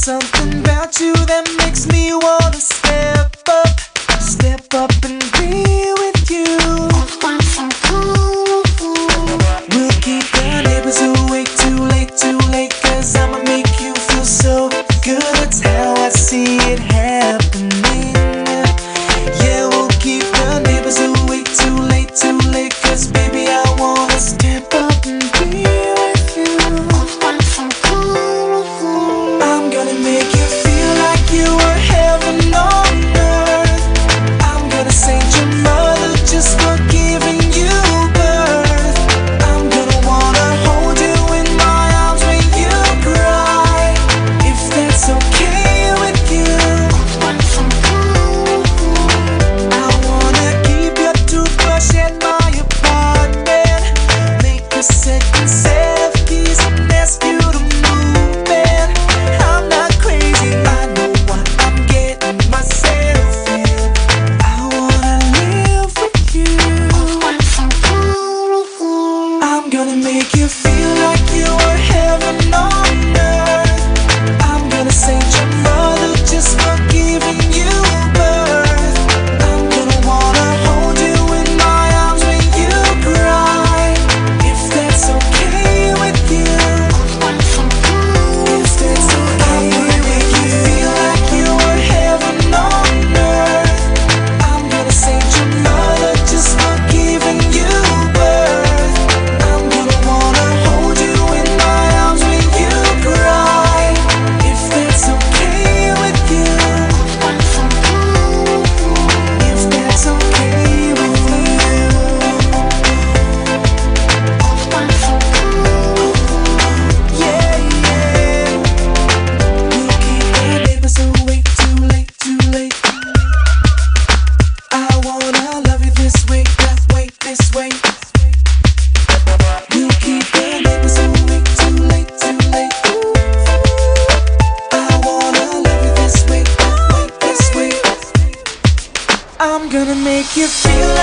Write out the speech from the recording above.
something about you that makes me wanna step up and be with you. We'll keep the neighbors awake too late, 'cause I'ma make you feel so good. That's how I see it happening. Yeah, we'll keep the neighbors awake too late, 'cause baby I wanna step up and be with you. I'm gonna make you feel like you were heaven on earth. I'm gonna save your mother just for giving you birth. I'm gonna wanna hold you in my arms when you cry, if that's okay with you. I wanna keep your toothbrush at my apartment, make a second set of keys and ask you to move in. I'm not crazy, I know what I'm getting myself in. I wanna live with you. I'm gonna make you feel like you were heaven on earth. I'm gonna save your mother just for giving you birth. I'm gonna wanna hold you in my arms when you cry, if that's okay with you. If that's okay, I'm gonna make you feel like you were heaven on earth. I'm gonna save your mother just for giving you birth. I'm gonna wanna hold you in my arms when you cry, if that's okay with you. If that's okay with you. Yeah, yeah. We'll keep the neighbors awake too late. I wanna love you this way, that way, this way. We'll keep the neighbors awake too late. I wanna love you this way, that way, this way. I'm gonna make you feel